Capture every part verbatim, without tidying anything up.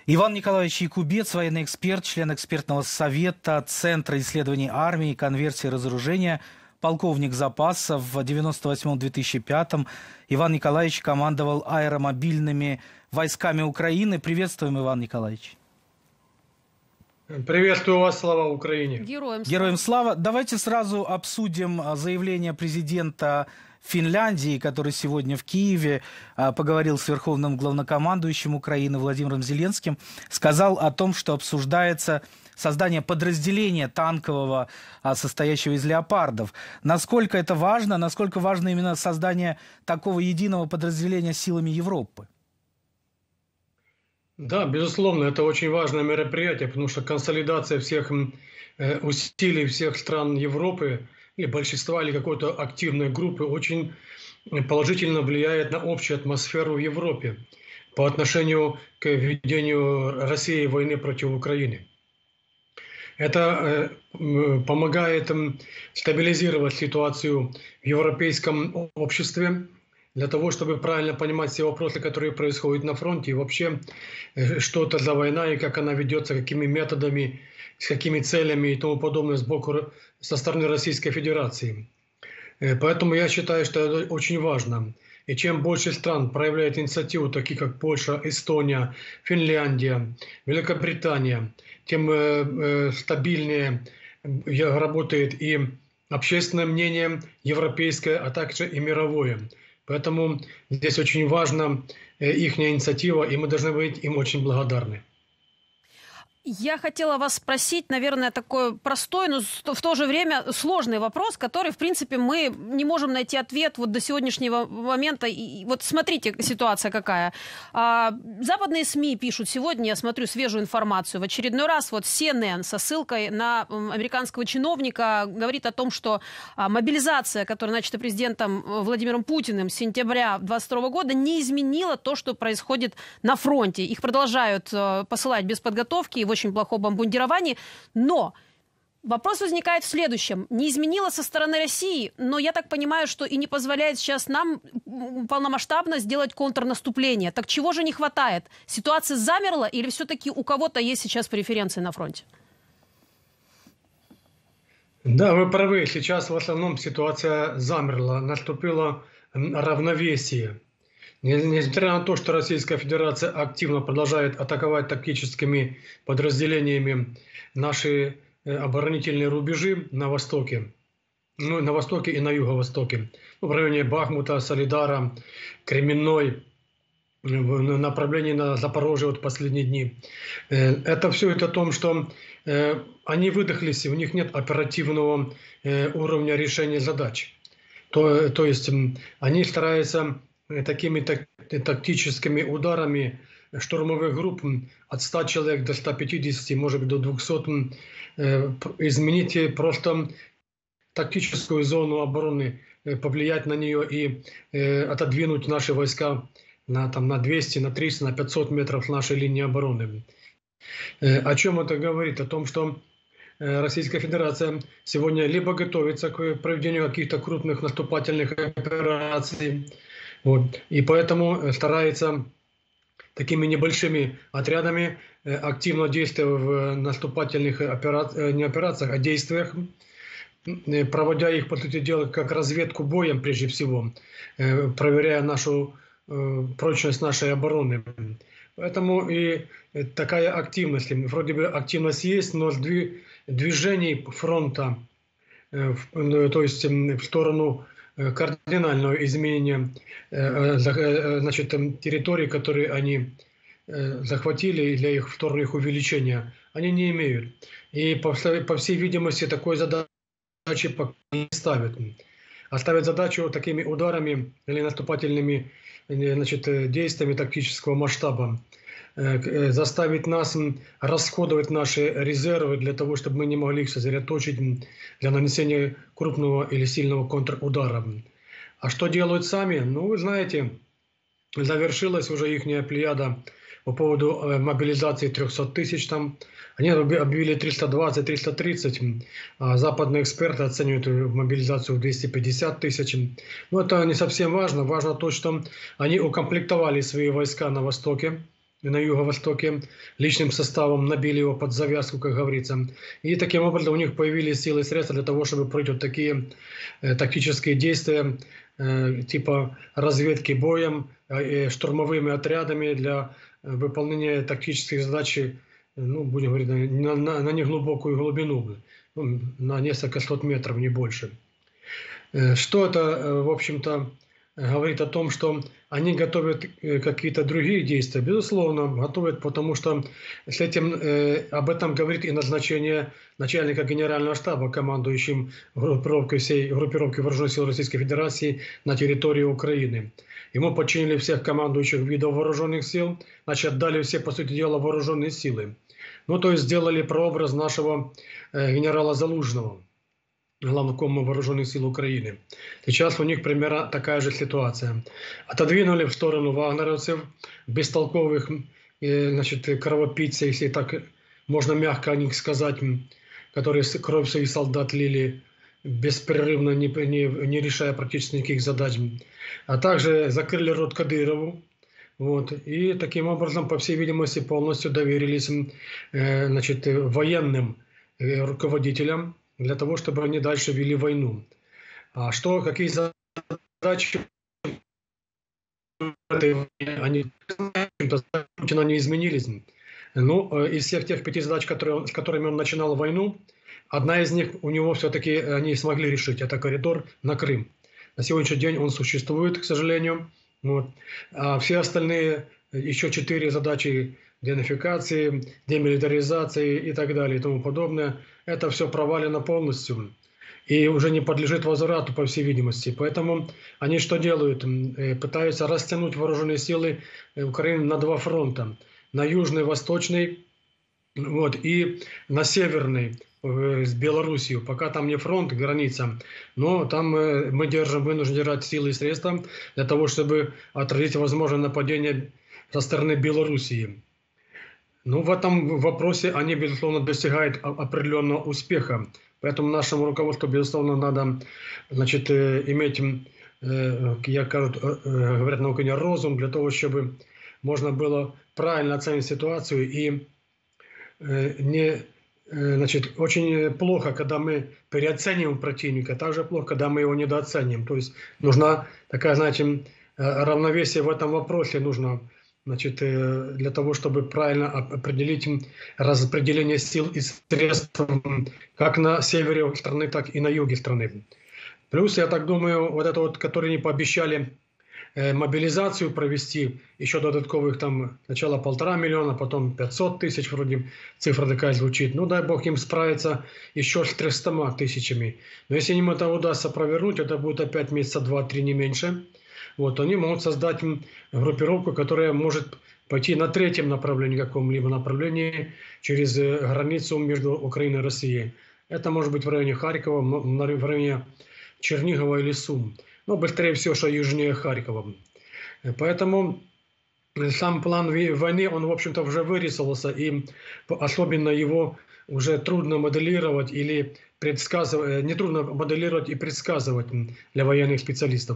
Иван Николаевич Якубец, военный эксперт, член экспертного совета Центра исследований армии, конверсии и разоружения, полковник запаса. В девяносто восьмом — две тысячи пятом Иван Николаевич командовал аэромобильными войсками Украины. Приветствуем, Иван Николаевич. Приветствую вас, слава Украине. Героям слава. Героям слава. Давайте сразу обсудим заявление президента Финляндии, который сегодня в Киеве поговорил с верховным главнокомандующим Украины Владимиром Зеленским, сказал о том, что обсуждается создание подразделения танкового, состоящего из леопардов. Насколько это важно, насколько важно именно создание такого единого подразделения силами Европы? Да, безусловно, это очень важное мероприятие, потому что консолидация всех усилий всех стран Европы, или большинства, или какой-то активной группы очень положительно влияет на общую атмосферу в Европе по отношению к ведению России войны против Украины. Это помогает стабилизировать ситуацию в европейском обществе, для того, чтобы правильно понимать все вопросы, которые происходят на фронте, и вообще, что это за война, и как она ведется, какими методами, с какими целями и тому подобное сбоку, со стороны Российской Федерации. Поэтому я считаю, что это очень важно. И чем больше стран проявляет инициативу, такие как Польша, Эстония, Финляндия, Великобритания, тем э, стабильнее работает и общественное мнение европейское, а также и мировое. Поэтому здесь очень важна их инициатива, и мы должны быть им очень благодарны. Я хотела вас спросить, наверное, такой простой, но в то же время сложный вопрос, который, в принципе, мы не можем найти ответ вот до сегодняшнего момента. И вот смотрите, ситуация какая. Западные СМИ пишут сегодня, я смотрю свежую информацию, в очередной раз вот си эн эн со ссылкой на американского чиновника говорит о том, что мобилизация, которая начата президентом Владимиром Путиным с сентября двадцать второго года, не изменила то, что происходит на фронте. Их продолжают посылать без подготовки и очень плохом обмундировании, но вопрос возникает в следующем. Не изменила со стороны России, но я так понимаю, что и не позволяет сейчас нам полномасштабно сделать контрнаступление. Так чего же не хватает? Ситуация замерла или все-таки у кого-то есть сейчас преференции на фронте? Да, вы правы. Сейчас в основном ситуация замерла. Наступило равновесие. Несмотря на то, что Российская Федерация активно продолжает атаковать тактическими подразделениями наши оборонительные рубежи на востоке, ну, на востоке и на юго-востоке, в районе Бахмута, Солидара, Кременной, в направлении на Запорожье вот последние дни. Это все это о том, что они выдохлись, у них нет оперативного уровня решения задач. То, то есть они стараются такими так, тактическими ударами штурмовых групп от ста человек до ста пятидесяти, может быть, до двухсот, э, изменить просто тактическую зону обороны, э, повлиять на нее и э, отодвинуть наши войска на, там, на двести, на триста, на пятьсот метров нашей линии обороны. Э, о чем это говорит? О том, что Российская Федерация сегодня либо готовится к проведению каких-то крупных наступательных операций, вот, и поэтому старается такими небольшими отрядами активно действовать в наступательных операциях, не операциях, а действиях, проводя их, по сути дела, как разведку боем прежде всего, проверяя нашу прочность нашей обороны. Поэтому и такая активность, вроде бы активность есть, но движений фронта, то есть в сторону кардинального изменения значит, территорий, которые они захватили, для их второго их увеличения, они не имеют. И по всей, по всей видимости такой задачи пока не ставят. А ставят задачу такими ударами или наступательными, значит, действиями тактического масштаба заставить нас расходовать наши резервы для того, чтобы мы не могли их сосредоточить для нанесения крупного или сильного контрудара. А что делают сами? Ну, вы знаете, завершилась уже их плеяда по поводу мобилизации трехсот тысяч. Там. Они объявили триста двадцать — триста тридцать, а западные эксперты оценивают мобилизацию в двести пятьдесят тысяч. Но это не совсем важно. Важно то, что они укомплектовали свои войска на востоке. на юго-востоке, личным составом набили его под завязку, как говорится. И таким образом у них появились силы и средства для того, чтобы пройти вот такие э, тактические действия, э, типа разведки боем, э, штурмовыми отрядами для выполнения тактических задач, ну, будем говорить, на, на, на неглубокую глубину, ну, на несколько сот метров, не больше. Э, что это, э, в общем-то, говорит о том, что они готовят какие-то другие действия. Безусловно, готовят, потому что с этим, э, об этом говорит и назначение начальника генерального штаба, командующим группировкой всей группировки Вооруженных сил Российской Федерации на территории Украины. Ему подчинили всех командующих видов вооруженных сил, значит, отдали все, по сути дела, вооруженные силы. Ну, то есть сделали прообраз нашего э, генерала Залужного, главнокома Вооруженных сил Украины. Сейчас у них примерно такая же ситуация. Отодвинули в сторону вагнеровцев, бестолковых, значит, кровопийцев, если так можно мягко о них сказать, которые кровь своих солдат лили беспрерывно, не, не, не решая практически никаких задач. А также закрыли рот Кадырову. Вот. И таким образом, по всей видимости, полностью доверились э, значит, военным э, руководителям, для того, чтобы они дальше вели войну. А что, какие задачи они, Путина не изменились? Ну, из всех тех пяти задач, которые, с которыми он начинал войну, одна из них у него все-таки они смогли решить. Это коридор на Крым. На сегодняшний день он существует, к сожалению. Вот. А все остальные, еще четыре задачи денацификации, демилитаризации и так далее и тому подобное, это все провалено полностью и уже не подлежит возврату, по всей видимости. Поэтому они что делают? Пытаются растянуть вооруженные силы Украины на два фронта. На южный, восточный, вот, и на северный, с Белоруссией. Пока там не фронт, граница, но там мы держим, вынуждены держать силы и средства для того, чтобы отразить возможное нападение со стороны Белоруссии. Ну, в этом вопросе они, безусловно, достигают определенного успеха. Поэтому нашему руководству, безусловно, надо, значит, иметь, я кажу, говорят на Украине, розум, для того, чтобы можно было правильно оценить ситуацию. И не, значит, очень плохо, когда мы переоцениваем противника, также плохо, когда мы его недооцениваем. То есть нужна такая, знаете, равновесие в этом вопросе нужно. Значит, для того, чтобы правильно определить распределение сил и средств как на севере страны, так и на юге страны. Плюс, я так думаю, вот это вот, которые не пообещали мобилизацию провести, еще додатковых там сначала полтора миллиона, потом пятьсот тысяч, вроде цифра такая звучит. Ну, дай бог им справиться еще с тремястами тысячами. Но если им это удастся провернуть, это будет опять месяца два-три, не меньше. Вот, они могут создать группировку, которая может пойти на третьем направлении, каком-либо направлении, через границу между Украиной и Россией. Это может быть в районе Харькова, в районе Чернигова или Сум. Но быстрее всего, что южнее Харькова. Поэтому сам план войны, он, в общем-то, уже вырисовался, и особенно его уже трудно моделировать или предсказывать, нетрудно моделировать и предсказывать для военных специалистов.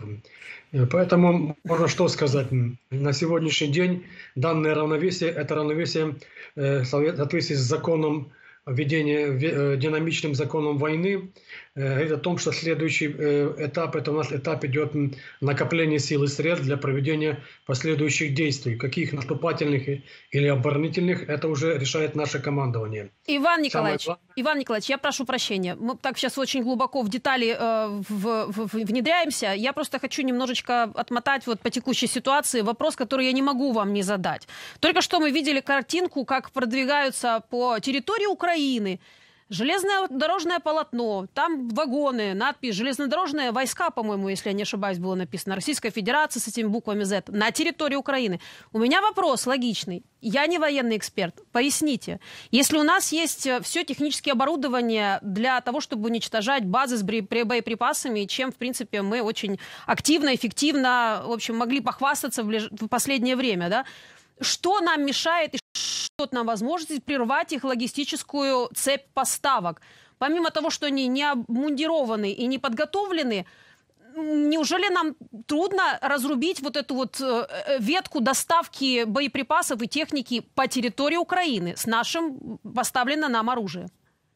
Поэтому можно что сказать? На сегодняшний день данное равновесие, это равновесие в соответствии с законом введения, динамичным законом войны, говорит о том, что следующий этап, это у нас этап идет накопление сил и средств для проведения последующих действий. Каких наступательных или оборонительных, это уже решает наше командование. Иван Николаевич, Иван Николаевич, я прошу прощения. Мы так сейчас очень глубоко в детали э, в, в, внедряемся. Я просто хочу немножечко отмотать вот по текущей ситуации вопрос, который я не могу вам не задать. Только что мы видели картинку, как продвигаются по территории Украины железное дорожное полотно, там вагоны, надпись «Железнодорожные войска», по-моему, если я не ошибаюсь, было написано, Российская Федерация с этими буквами Z, на территории Украины. У меня вопрос логичный. Я не военный эксперт. Поясните, если у нас есть все техническое оборудование для того, чтобы уничтожать базы с боеприпасами, чем, в принципе, мы очень активно, эффективно, в общем, могли похвастаться в, леж... в последнее время, да, что нам мешает и что нам возможность прервать их логистическую цепь поставок? Помимо того, что они не обмундированы и не подготовлены, неужели нам трудно разрубить вот эту вот ветку доставки боеприпасов и техники по территории Украины с нашим поставленным нам оружием?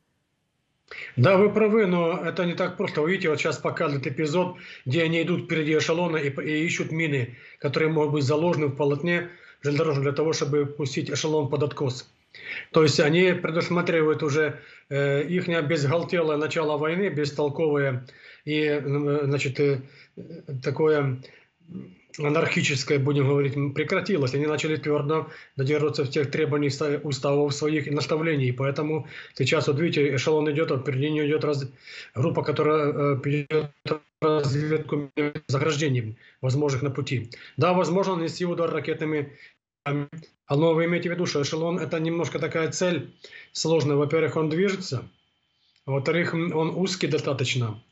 Да, вы правы, но это не так просто. Вы видите, вот сейчас показывает эпизод, где они идут впереди эшелона и, и ищут мины, которые могут быть заложены в полотне железнодорожном для того, чтобы пустить эшелон под откос. То есть они предусматривают уже э, их безгалтелое начало войны, бестолковое и э, значит, э, такое анархическое, будем говорить, прекратилось. Они начали твердо додерживаться тех требований уставов своих и наставлений. Поэтому сейчас, вот видите, эшелон идет, а впереди не идет раз... группа, которая ведет разведку заграждений, возможных на пути. Да, возможно, нанести удар ракетными. Но вы имеете в виду, что эшелон — это немножко такая цель сложная. Во-первых, он движется. Во-вторых, он узкий достаточно.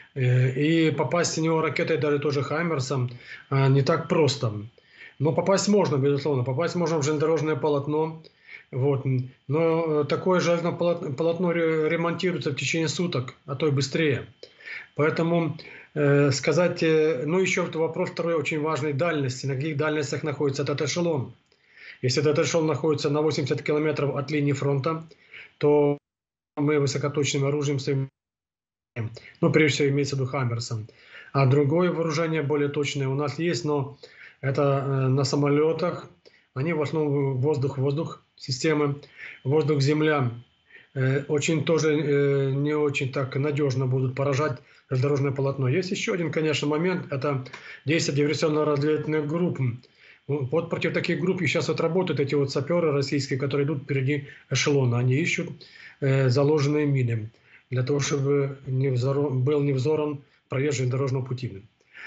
И попасть в него ракетой, даже тоже Хаймерсом, не так просто. Но попасть можно, безусловно. Попасть можно в железнодорожное полотно. Вот. Но такое железное полотно ремонтируется в течение суток, а то и быстрее. Поэтому э, сказать... Ну, еще вопрос второй очень важный — дальности. На каких дальностях находится этот эшелон? Если этот эшелон находится на восемьдесят километров от линии фронта, то мы высокоточным оружием стоим. Ну, прежде всего, имеется в виду Хаммерсом. А другое вооружение, более точное, у нас есть, но это на самолетах. Они в основном воздух-воздух системы, воздух-земля. Очень тоже не очень так надежно будут поражать железнодорожное полотно. Есть еще один, конечно, момент. Это действия диверсионно-разведывательных групп. Вот против таких групп сейчас вот работают эти вот саперы российские, которые идут впереди эшелона. Они ищут заложенные мины для того, чтобы не взорван, был не взорван проезд железнодорожного пути.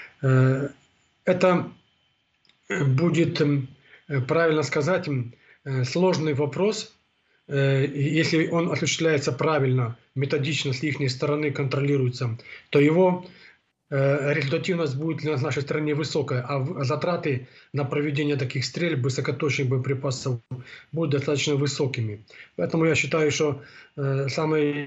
Это будет, правильно сказать, сложный вопрос. Если он осуществляется правильно, методично, с их стороны контролируется, то его результативность будет на нашей стране высокая, а затраты на проведение таких стрельб, высокоточных боеприпасов будут достаточно высокими. Поэтому я считаю, что самый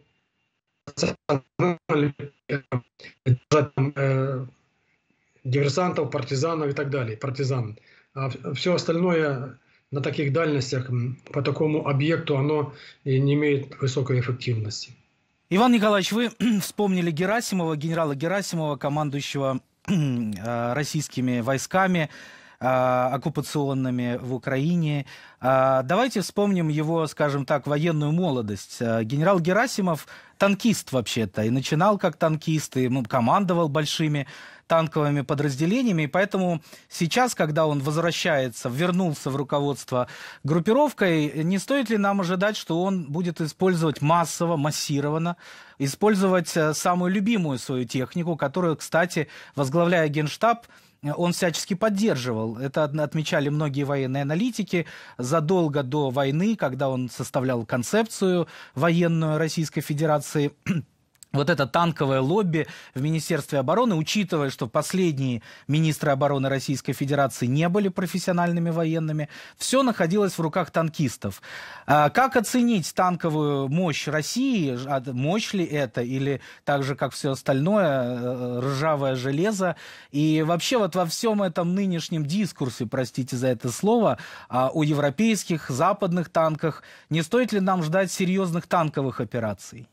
диверсантов, партизанов и так далее, партизан. А все остальное на таких дальностях по такому объекту оно не имеет высокой эффективности. Иван Николаевич, вы вспомнили Герасимова, генерала Герасимова, командующего российскими войсками оккупационными в Украине. Давайте вспомним его, скажем так, военную молодость. Генерал Герасимов танкист вообще-то, и начинал как танкист, и командовал большими танковыми подразделениями, и поэтому сейчас, когда он возвращается, вернулся в руководство группировкой, не стоит ли нам ожидать, что он будет использовать массово, массированно, использовать самую любимую свою технику, которую, кстати, возглавляя Генштаб, он всячески поддерживал. Это отмечали многие военные аналитики задолго до войны, когда он составлял концепцию военную Российской Федерации. Вот это танковое лобби в Министерстве обороны, учитывая, что последние министры обороны Российской Федерации не были профессиональными военными, все находилось в руках танкистов. Как оценить танковую мощь России? Мощь ли это? Или так же, как все остальное, ржавое железо? И вообще вот во всем этом нынешнем дискурсе, простите за это слово, о европейских, западных танках, не стоит ли нам ждать серьезных танковых операций?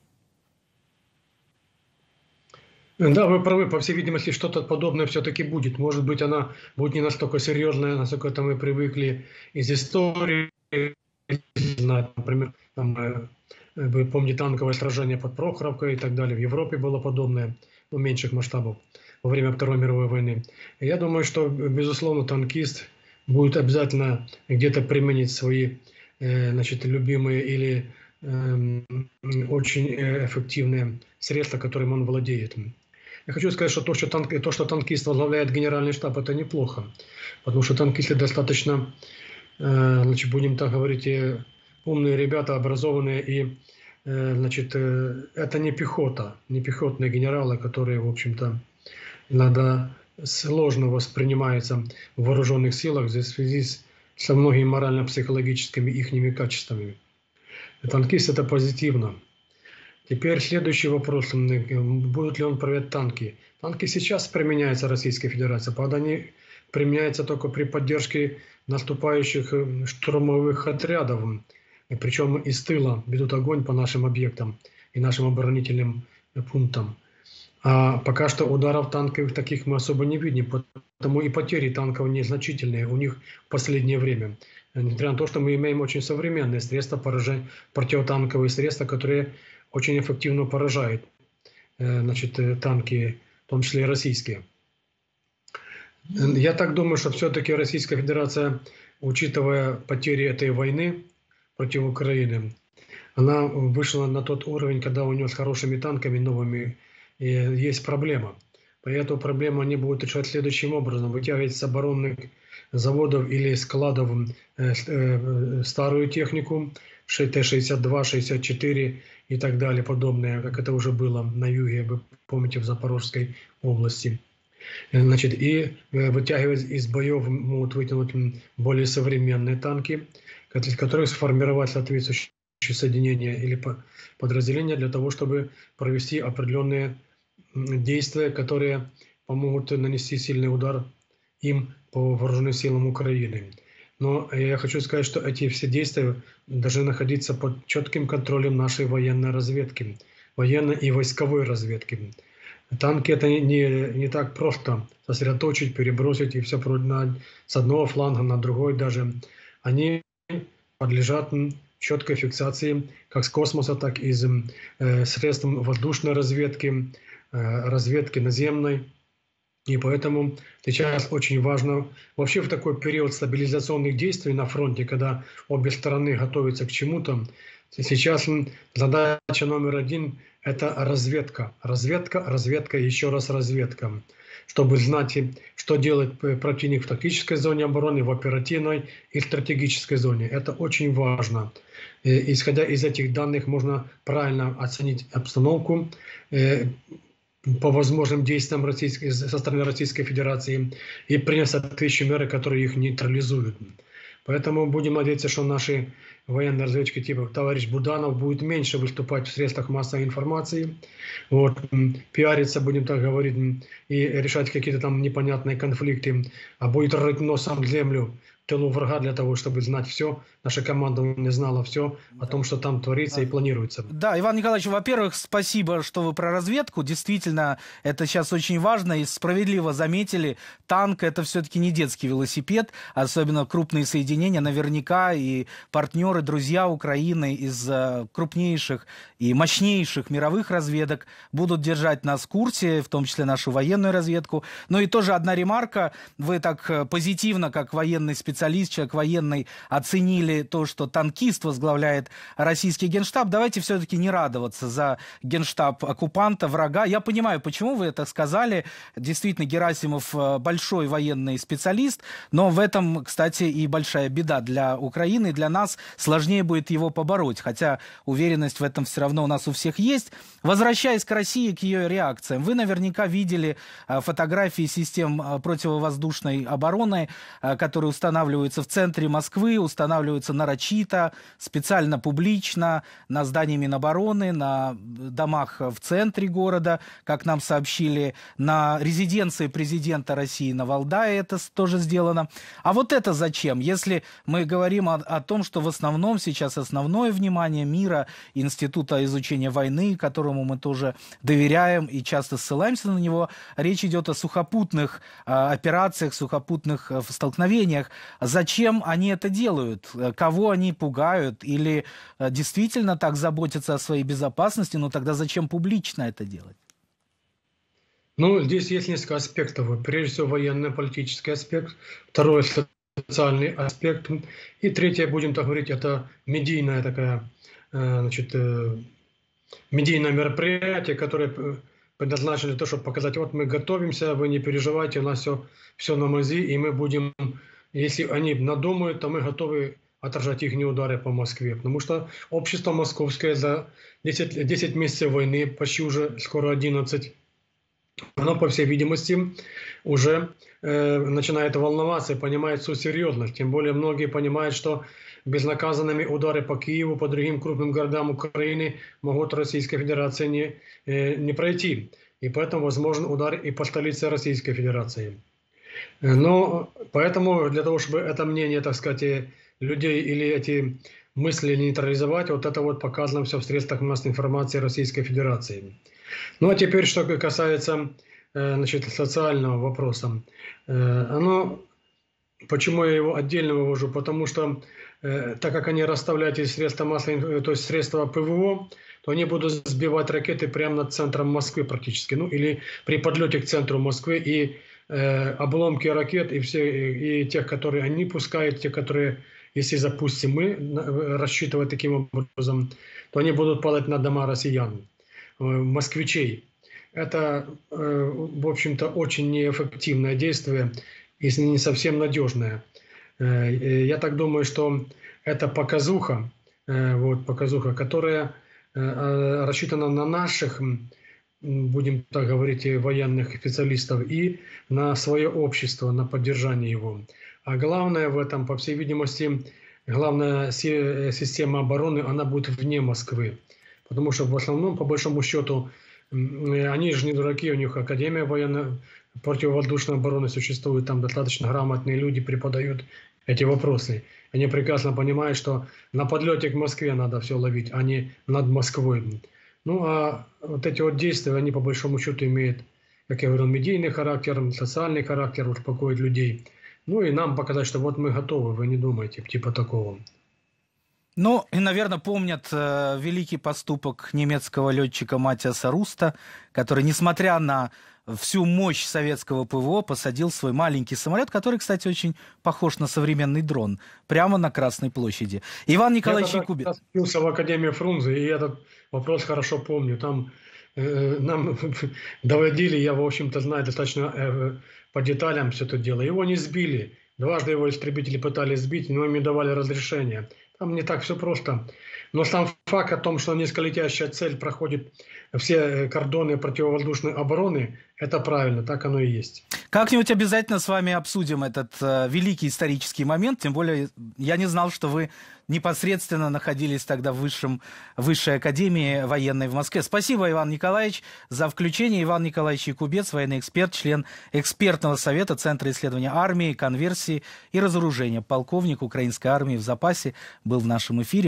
Да, вы правы, по всей видимости, что-то подобное все-таки будет. Может быть, она будет не настолько серьезная, насколько это мы привыкли из истории. Например, там, вы помните танковое сражение под Прохоровкой и так далее. В Европе было подобное, но меньших масштабов, во время Второй мировой войны. Я думаю, что, безусловно, танкист будет обязательно где-то применить свои значит, любимые или э, очень эффективные средства, которыми он владеет. Я хочу сказать, что то, что, танк, то, что танкист возглавляет генеральный штаб, это неплохо. Потому что танкисты достаточно, э, значит, будем так говорить, умные ребята, образованные. И э, значит, э, это не пехота, не пехотные генералы, которые, в общем-то, иногда сложно воспринимаются в вооруженных силах в связи с, со многими морально-психологическими ихними качествами. Танкист — это позитивно. Теперь следующий вопрос. Будут ли он проверять танки? Танки сейчас применяются Российской Федерацией. Правда, они применяются только при поддержке наступающих штурмовых отрядов. Причем из тыла ведут огонь по нашим объектам и нашим оборонительным пунктам. А пока что ударов танковых таких мы особо не видим, потому и потери танков незначительные у них в последнее время. Несмотря на то, что мы имеем очень современные средства поражения, противотанковые средства, которые очень эффективно поражают значит, танки, в том числе и российские. Я так думаю, что все-таки Российская Федерация, учитывая потери этой войны против Украины, она вышла на тот уровень, когда у нее с хорошими танками новыми есть проблема. По эту проблему они будут решать следующим образом. Вытягивать с оборонных заводов или складов старую технику, Т шестьдесят два, шестьдесят четыре и так далее, подобное, как это уже было на юге, вы помните, в Запорожской области. Значит, и вытягивать из боев могут вытянуть более современные танки, которые сформировать соответствующие соединения или подразделения для того, чтобы провести определенные действия, которые помогут нанести сильный удар им по вооруженным силам Украины. Но я хочу сказать, что эти все действия должны находиться под четким контролем нашей военной разведки, военной и войсковой разведки. Танки это не, не так просто сосредоточить, перебросить и все с одного фланга на другой даже. Они подлежат четкой фиксации как с космоса, так и из э, средств воздушной разведки, э, разведки наземной. И поэтому сейчас очень важно, вообще в такой период стабилизационных действий на фронте, когда обе стороны готовятся к чему-то, сейчас задача номер один – это разведка. Разведка, разведка, еще раз разведка. Чтобы знать, что делает противник в тактической зоне обороны, в оперативной и стратегической зоне. Это очень важно. Исходя из этих данных, можно правильно оценить обстановку по возможным действиям российской, со стороны Российской Федерации и принять соответствующие меры, которые их нейтрализуют. Поэтому будем надеяться, что наши военные разведчики типа товарищ Буданов будут меньше выступать в средствах массовой информации, вот, пиариться, будем так говорить, и решать какие-то там непонятные конфликты, а будет рыть носом землю в тылу врага для того, чтобы знать все. Наша команда не знала все о том, что там творится и планируется. Да, Иван Николаевич, во-первых, спасибо, что вы про разведку. Действительно, это сейчас очень важно. И справедливо заметили, танк – это все-таки не детский велосипед. Особенно крупные соединения. Наверняка и партнеры, друзья Украины из крупнейших и мощнейших мировых разведок будут держать нас в курсе, в том числе нашу военную разведку. Ну и тоже одна ремарка. Вы так позитивно, как военный специалист, человек военный, оценили то, что танкист возглавляет российский генштаб. Давайте все-таки не радоваться за генштаб оккупанта, врага. Я понимаю, почему вы это сказали. Действительно, Герасимов большой военный специалист, но в этом, кстати, и большая беда для Украины, для нас. Сложнее будет его побороть, хотя уверенность в этом все равно у нас у всех есть. Возвращаясь к России, к ее реакциям, вы наверняка видели фотографии систем противовоздушной обороны, которые устанавливаются в центре Москвы, устанавливаются нарочито, специально публично, на здании Минобороны, на домах в центре города, как нам сообщили, на резиденции президента России на Валдае это тоже сделано. А вот это зачем? Если мы говорим о, о том, что в основном сейчас основное внимание мира, Института изучения войны, которому мы тоже доверяем и часто ссылаемся на него, речь идет о сухопутных э, операциях, сухопутных э, столкновениях. Зачем они это делают? Кого они пугают? Или э, действительно так заботятся о своей безопасности? Но тогда зачем публично это делать? Ну, здесь есть несколько аспектов. Прежде всего, военно-политический аспект. Второй – социальный аспект. И третье, будем так говорить, это медийная такая, э, значит, э, медийное мероприятие, которое предназначено для того, чтобы показать, вот мы готовимся, вы не переживайте, у нас все, все на мази, и мы будем, если они надумают, то мы готовы отражать их удары по Москве. Потому что общество московское за десять, десять месяцев войны, почти уже скоро одиннадцать, оно, по всей видимости, уже э, начинает волноваться и понимает всю серьезность. Тем более многие понимают, что безнаказанными удары по Киеву, по другим крупным городам Украины могут Российской Федерации не, не пройти. И поэтому возможен удар и по столице Российской Федерации. Но поэтому для того, чтобы это мнение, так сказать, людей или эти мысли нейтрализовать, вот это вот показано все в средствах массовой информации Российской Федерации. Ну а теперь, что касается, значит, социального вопроса. Оно, почему я его отдельно вывожу? Потому что, так как они расставляют эти средства массовой, то есть средства ПВО, то они будут сбивать ракеты прямо над центром Москвы практически. Ну или при подлете к центру Москвы, и э, обломки ракет, и, все, и тех, которые они пускают, те, которые, если запустим мы, рассчитывая таким образом, то они будут падать на дома россиян, э, москвичей. Это, э, в общем-то, очень неэффективное действие, если не совсем надежное. Э, я так думаю, что это показуха, э, вот, показуха, которая рассчитана на наших, будем так говорить, военных специалистов и на свое общество, на поддержание его. А главное в этом, по всей видимости, главная система обороны, она будет вне Москвы. Потому что в основном, по большому счету, они же не дураки, у них Академия военной противовоздушной обороны существует, там достаточно грамотные люди преподают эти вопросы. Они прекрасно понимают, что на подлете к Москве надо все ловить, а не над Москвой. Ну, а вот эти вот действия, они по большому счету имеют, как я говорил, медийный характер, социальный характер, успокоить людей. Ну, и нам показать, что вот мы готовы, вы не думайте, типа такого. Ну, и, наверное, помнят э, великий поступок немецкого летчика Матиаса Руста, который, несмотря на всю мощь советского ПВО, посадил свой маленький самолет, который, кстати, очень похож на современный дрон, прямо на Красной площади. Иван Николаевич Якубец. Я учился в Академии Фрунзе, и этот вопрос хорошо помню. Там э, нам доводили, я, в общем-то, знаю достаточно э, по деталям все это дело. Его не сбили. Дважды его истребители пытались сбить, но им не давали разрешения. Там не так все просто. Но сам факт о том, что низколетящая цель проходит все кордоны противовоздушной обороны, это правильно, так оно и есть. Как-нибудь обязательно с вами обсудим этот э, великий исторический момент, тем более я не знал, что вы непосредственно находились тогда в высшем, высшей академии военной в Москве. Спасибо, Иван Николаевич, за включение. Иван Николаевич Якубец, военный эксперт, член экспертного совета Центра исследования армии, конверсии и разоружения, полковник украинской армии в запасе, был в нашем эфире.